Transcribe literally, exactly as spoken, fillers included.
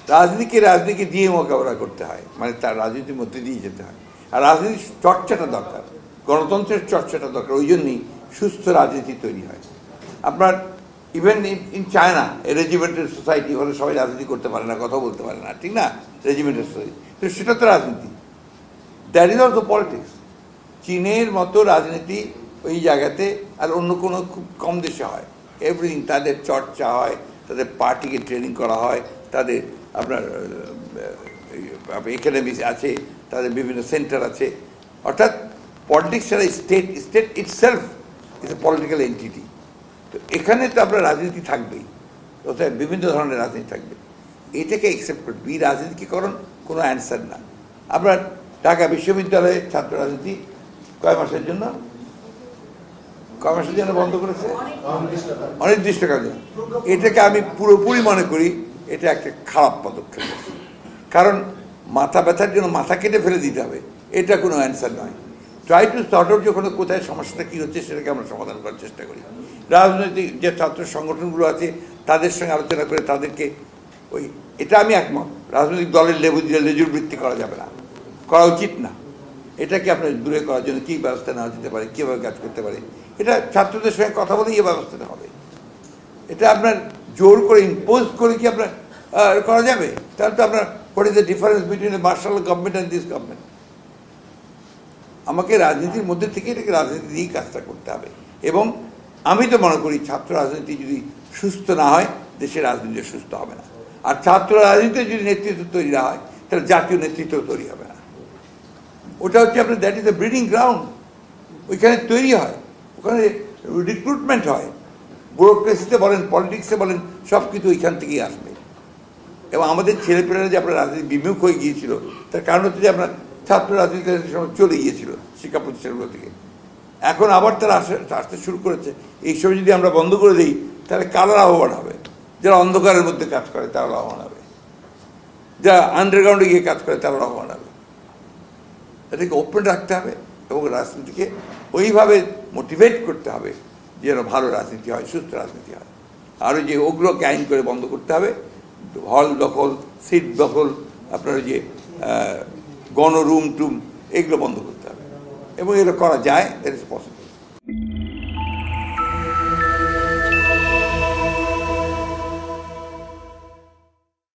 রাজনীতিকে রাজনীতিকে দিয়ে মোকাবেলা করতে হয়, মানে তার রাজনীতির মধ্যে দিয়ে যেতে হয়। আর রাজনীতির চর্চাটা দরকার, গণতন্ত্রের চর্চাটা দরকার, ওই জন্যই সুস্থ রাজনীতি তৈরি হয়। আপনার even in China regimental society হলে সবাই রাজনীতি করতে পারে না, কথা বলতে পারে না, ঠিক না? রেজিমেন্টাল সোসাইটি, তো সেটা তো রাজনীতি, দ্যাট ইজ অলসো পলিটিক্স। চীনের মতো রাজনীতি ওই জায়গাতে আর অন্য কোনো খুব কম দেশে হয়। এভরিথিং তাদের চর্চা হয়, তাদের পার্টিকে ট্রেনিং করা হয়, তাদের আপনার একাডেমি আছে, তাদের বিভিন্ন সেন্টার আছে। অর্থাৎ পলিটিক্স ছাড়া state state itself is a political entity. তো এখানে তো আপনার রাজনীতি থাকবেই, অর্থাৎ বিভিন্ন ধরনের রাজনীতি থাকবে। এটাকে অ্যাকসেপ্ট করবে, এই রাজনীতিকরণ কোনো অ্যান্সার না। আপনার ঢাকা বিশ্ববিদ্যালয়ে ছাত্র রাজনীতি কয় মাসের জন্য কয় মাসের জন্য বন্ধ করেছে, অনির্দিষ্টকালের জন্য। এটাকে আমি পুরোপুরি মনে করি এটা একটা খারাপ পদক্ষেপ। কারণ মাথা ব্যথার জন্য মাথা কেটে ফেলে দিতে হবে, এটা কোনো অ্যান্সার নয়। ট্রাই টু সর্ট আউট যখন কোথায় সমস্যাটা কী হচ্ছে সেটাকে আমরা সমাধান করার চেষ্টা করি। রাজনৈতিক যে ছাত্র সংগঠনগুলো আছে তাদের সঙ্গে আলোচনা করে তাদেরকে ওই, এটা আমি একমত, রাজনৈতিক দলের লেবু দিয়ে লেজুর বৃত্তি করা যাবে না, করা উচিত না। এটাকে আপনার দূরে করার জন্য কী ব্যবস্থা নেওয়া যেতে পারে, কীভাবে কাজ করতে পারে, এটা ছাত্রদের সঙ্গে কথা বলেই এই ব্যবস্থাটা হবে। এটা আপনার জোর করে ইম্পোজ করে কি আপনার করা যাবে? তাহলে তো আপনার what is the difference between a martial government and this government? আমাকে রাজনীতির মধ্যে থেকে এটাকে রাজনীতি দিয়েই কাজটা করতে হবে। এবং আমি তো মনে করি ছাত্র রাজনীতি যদি সুস্থ না হয় দেশের রাজনীতি সুস্থ হবে না। আর ছাত্র রাজনীতিতে যদি নেতৃত্ব তৈরি না হয় তাহলে জাতীয় নেতৃত্ব তৈরি হবে না। ওটা হচ্ছে আপনার that is the breeding ground, ওইখানে তৈরি হয়, ওখানে রিক্রুটমেন্ট হয়। ব্যুরোক্রেসিতে বলেন, পলিটিক্সে বলেন, সব কিছু ওইখান থেকেই আসবে। এবং আমাদের ছেলেপেলেরা যে আপনার রাজনীতি বিমুখ হয়ে গিয়েছিল তার কারণ হচ্ছে যে আপনার ছাত্র রাজনীতির সময় চলে গিয়েছিল শিক্ষা প্রতিষ্ঠানগুলো থেকে। এখন আবার তারা আসে আসতে শুরু করেছে। এইসব যদি আমরা বন্ধ করে দিই তাহলে কারা লাভবান হবে? যারা অন্ধকারের মধ্যে কাজ করে তারা লাভবান হবে, যারা আন্ডারগ্রাউন্ডে গিয়ে কাজ করে তারা লাভবান হবে। এটাকে ওপেন রাখতে হবে এবং রাজনীতিকে ওইভাবে মোটিভেট করতে হবে যেন ভালো রাজনীতি হয়, সুস্থ রাজনীতি হয়। আর ওই যে ওগুলোকে আইন করে বন্ধ করতে হবে, হল দখল, সিট দখল, আপনার ওই যে গণরুম টুম, এগুলো বন্ধ করতে হবে। এবং এগুলো করা যায়,